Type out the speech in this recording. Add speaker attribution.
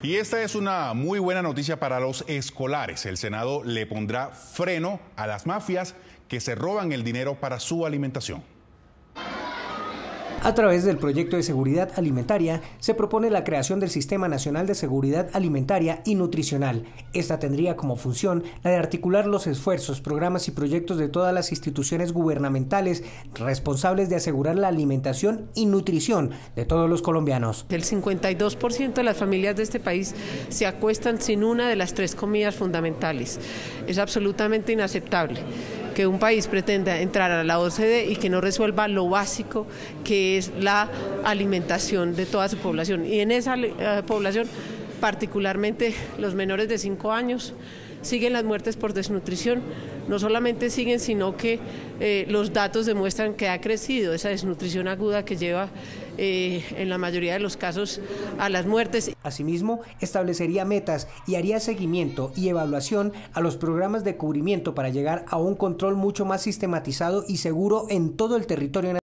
Speaker 1: Y esta es una muy buena noticia para los escolares. El Senado le pondrá freno a las mafias que se roban el dinero para su alimentación.
Speaker 2: A través del proyecto de seguridad alimentaria se propone la creación del Sistema Nacional de Seguridad Alimentaria y Nutricional. Esta tendría como función la de articular los esfuerzos, programas y proyectos de todas las instituciones gubernamentales responsables de asegurar la alimentación y nutrición de todos los colombianos.
Speaker 3: El 52% de las familias de este país se acuestan sin una de las 3 comidas fundamentales. Es absolutamente inaceptable que un país pretenda entrar a la OCDE y que no resuelva lo básico, que es la alimentación de toda su población. Y en esa población, particularmente los menores de 5 años, siguen las muertes por desnutrición. No solamente siguen, sino que los datos demuestran que ha crecido esa desnutrición aguda que lleva en la mayoría de los casos a las muertes.
Speaker 2: Asimismo, establecería metas y haría seguimiento y evaluación a los programas de cubrimiento para llegar a un control mucho más sistematizado y seguro en todo el territorio nacional.